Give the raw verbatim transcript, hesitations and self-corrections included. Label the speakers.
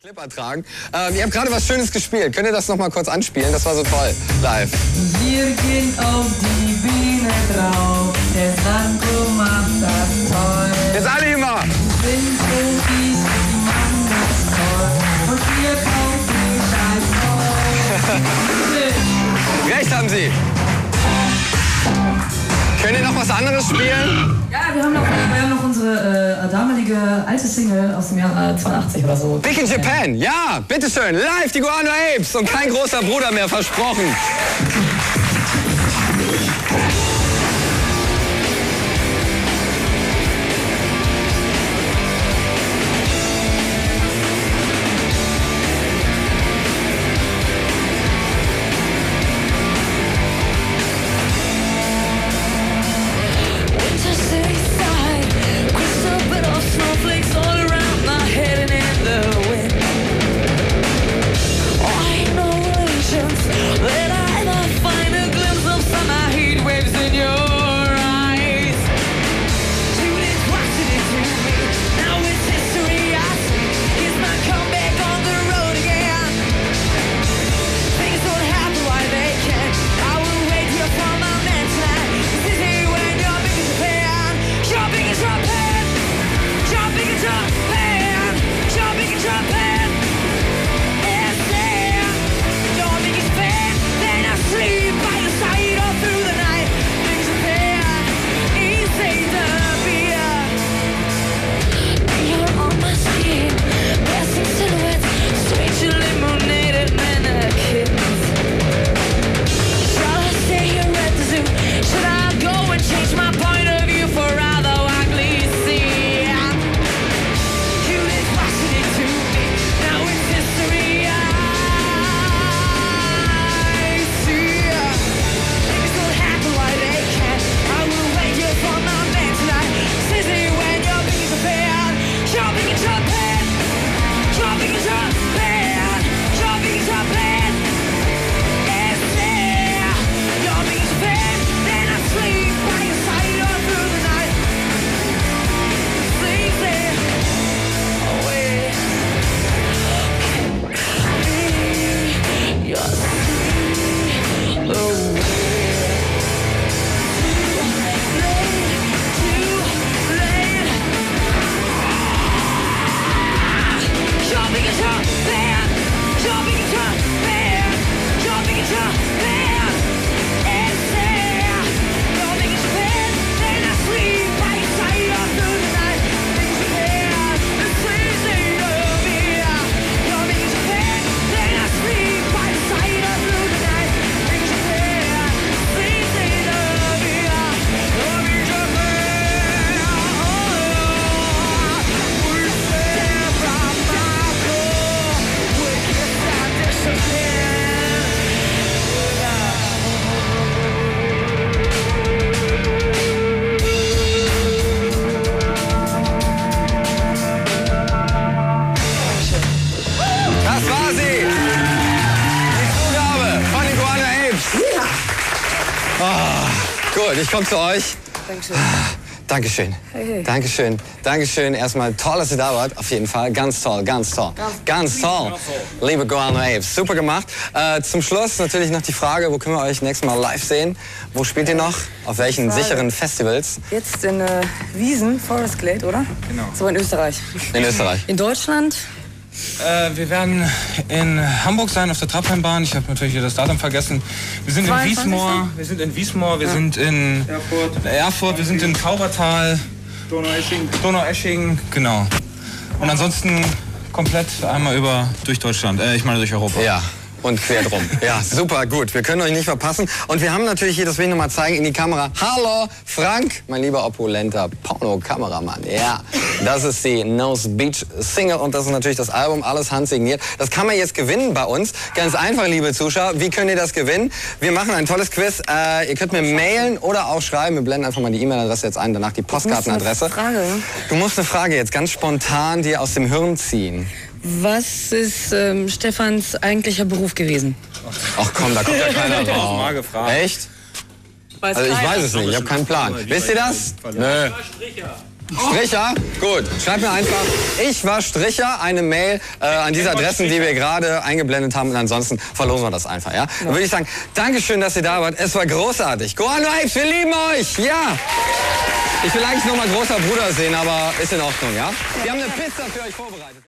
Speaker 1: Clipper tragen. Ähm, ihr habt gerade was Schönes gespielt. Könnt ihr das noch mal kurz anspielen? Das war so toll. Live.
Speaker 2: Wir gehen auf die Bühne drauf. Der Sandro macht das toll.
Speaker 1: Jetzt alle immer.
Speaker 2: Wir sind Profis, die machen das toll. Und wir kaufen den Scheiß voll.
Speaker 1: Recht haben Sie. Könnt ihr noch was anderes spielen?
Speaker 2: Ja, wir haben noch, wir haben noch unsere äh, damalige alte Single aus dem Jahr äh, zweiundachtzig oder so.
Speaker 1: Big in Japan, ja, bitteschön. Live, die Guano Apes und kein großer Bruder mehr, versprochen. Gut, ich komme zu euch.
Speaker 2: Dankeschön.
Speaker 1: Dankeschön.
Speaker 2: Hey, hey.
Speaker 1: Dankeschön. Dankeschön. Erstmal toll, dass ihr da wart. Auf jeden Fall. Ganz toll, ganz toll. Ganz toll. Liebe Guano Apes. Super gemacht. Äh, zum Schluss natürlich noch die Frage, wo können wir euch nächstes Mal live sehen? Wo spielt ihr noch? Auf welchen sicheren Festivals?
Speaker 2: Jetzt in äh, Wiesen, Forest Glade, oder?
Speaker 3: Genau.
Speaker 2: So in Österreich.
Speaker 1: In Österreich.
Speaker 2: In Deutschland?
Speaker 3: Äh, wir werden in Hamburg sein, auf der Trabrennbahn. Ich habe natürlich das Datum vergessen. Wir sind in Wiesmoor, wir sind in Wiesmoor, wir ja. sind in Erfurt. Erfurt, wir sind in Taubertal, Donaueschingen, Donaueschingen, genau. Und ansonsten komplett einmal über durch Deutschland, äh, ich meine durch Europa.
Speaker 1: Ja. Und quer drum. Ja, super, gut. Wir können euch nicht verpassen. Und wir haben natürlich hier, das will ich noch mal zeigen, in die Kamera. Hallo, Frank, mein lieber opulenter Porno-Kameramann. Ja, das ist die Nose Beach Single und das ist natürlich das Album, alles handsigniert. Das kann man jetzt gewinnen bei uns. Ganz einfach, liebe Zuschauer. Wie könnt ihr das gewinnen? Wir machen ein tolles Quiz. Äh, ihr könnt mir mailen oder auch schreiben. Wir blenden einfach mal die E-Mail-Adresse jetzt ein, danach die Postkartenadresse.
Speaker 2: Frage.
Speaker 1: Du musst eine Frage jetzt ganz spontan dir aus dem Hirn ziehen.
Speaker 2: Was ist ähm, Stefans eigentlicher Beruf gewesen?
Speaker 1: Ach komm, da kommt ja keiner drauf.
Speaker 3: Mal gefragt.
Speaker 1: Echt?
Speaker 2: Weiß
Speaker 1: Also ich
Speaker 2: keiner.
Speaker 1: weiß es nicht, ich habe keinen Plan. Wisst ihr das? Nö. Stricher? Gut. Schreibt mir einfach, ich war Stricher, eine Mail äh, an diese Adressen, die wir gerade eingeblendet haben. Und ansonsten verlosen wir das einfach, ja? Dann würde ich sagen, Dankeschön, dass ihr da wart. Es war großartig. Go on Waves, wir lieben euch! Ja! Ich will eigentlich noch mal großer Bruder sehen, aber ist in Ordnung, ja? Wir haben eine Pizza für euch vorbereitet.